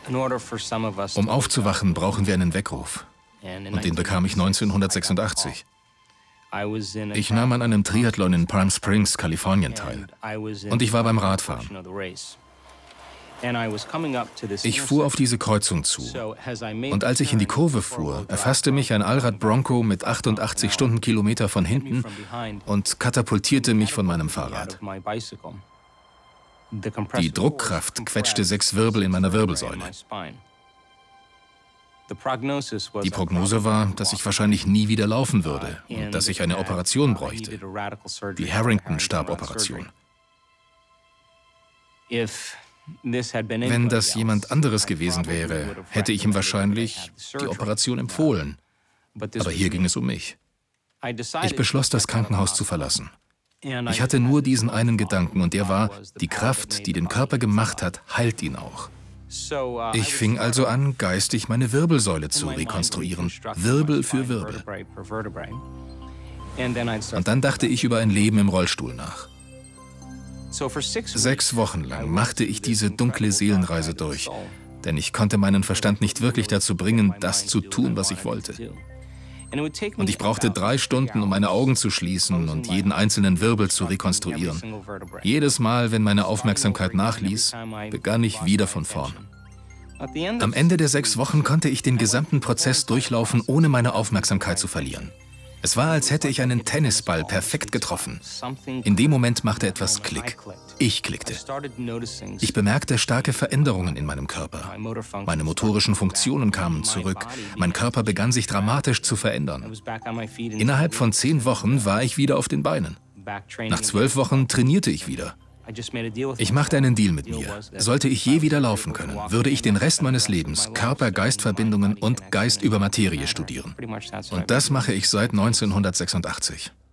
Um aufzuwachen, brauchen wir einen Weckruf. Und den bekam ich 1986. Ich nahm an einem Triathlon in Palm Springs, Kalifornien teil. Und ich war beim Radfahren. Ich fuhr auf diese Kreuzung zu. Und als ich in die Kurve fuhr, erfasste mich ein Allrad-Bronco mit 88 Stundenkilometer von hinten und katapultierte mich von meinem Fahrrad. Die Druckkraft quetschte 6 Wirbel in meiner Wirbelsäule. Die Prognose war, dass ich wahrscheinlich nie wieder laufen würde und dass ich eine Operation bräuchte. Die Harrington-Stab-Operation. Wenn das jemand anderes gewesen wäre, hätte ich ihm wahrscheinlich die Operation empfohlen. Aber hier ging es um mich. Ich beschloss, das Krankenhaus zu verlassen. Ich hatte nur diesen einen Gedanken und der war, die Kraft, die den Körper gemacht hat, heilt ihn auch. Ich fing also an, geistig meine Wirbelsäule zu rekonstruieren, Wirbel für Wirbel. Und dann dachte ich über ein Leben im Rollstuhl nach. 6 Wochen lang machte ich diese dunkle Seelenreise durch, denn ich konnte meinen Verstand nicht wirklich dazu bringen, das zu tun, was ich wollte. Und ich brauchte 3 Stunden, um meine Augen zu schließen und jeden einzelnen Wirbel zu rekonstruieren. Jedes Mal, wenn meine Aufmerksamkeit nachließ, begann ich wieder von vorn. Am Ende der 6 Wochen konnte ich den gesamten Prozess durchlaufen, ohne meine Aufmerksamkeit zu verlieren. Es war, als hätte ich einen Tennisball perfekt getroffen. In dem Moment machte etwas Klick. Ich klickte. Ich bemerkte starke Veränderungen in meinem Körper. Meine motorischen Funktionen kamen zurück. Mein Körper begann sich dramatisch zu verändern. Innerhalb von 10 Wochen war ich wieder auf den Beinen. Nach 12 Wochen trainierte ich wieder. Ich machte einen Deal mit mir. Sollte ich je wieder laufen können, würde ich den Rest meines Lebens Körper-Geist-Verbindungen und Geist über Materie studieren. Und das mache ich seit 1986.